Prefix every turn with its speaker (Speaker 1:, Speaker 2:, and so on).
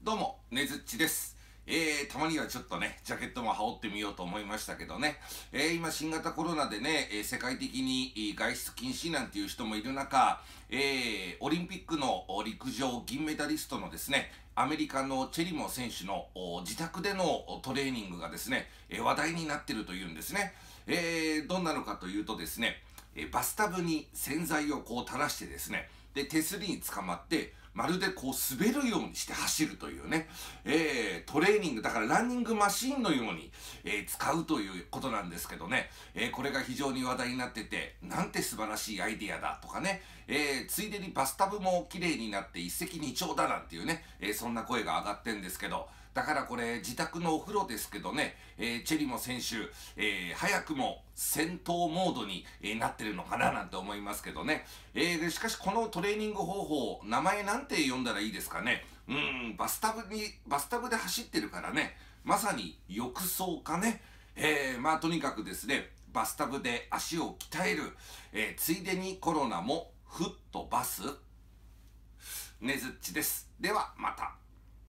Speaker 1: どうも、ねずっちです。たまにはちょっとね、ジャケットも羽織ってみようと思いましたけどね。今、新型コロナでね、世界的に外出禁止なんていう人もいる中、オリンピックの陸上銀メダリストのですね、アメリカのチェリモ選手の自宅でのトレーニングがですね、話題になってるというんですね。どんなのかというとですね、バスタブに洗剤をこう垂らしてですね、で、手すりに捕まって、まるでこう滑るようにして走るというね、トレーニング、だからランニングマシーンのように、使うということなんですけどね、これが非常に話題になってて、なんて素晴らしいアイディアだとかね、ついでにバスタブも綺麗になって一石二鳥だなんていうね、そんな声が上がってんですけど、だからこれ自宅のお風呂ですけどね、チェリモ選手、早くも戦闘モードに、なってるのかななんて思いますけどね。しかしこのトレーニング方法、名前なんて呼んだらいいですかね。バスタブで走ってるからね、まさに浴槽かね。まあとにかくですね、バスタブで足を鍛える、ついでにコロナもふっとバス。ねずっちです。ではまた。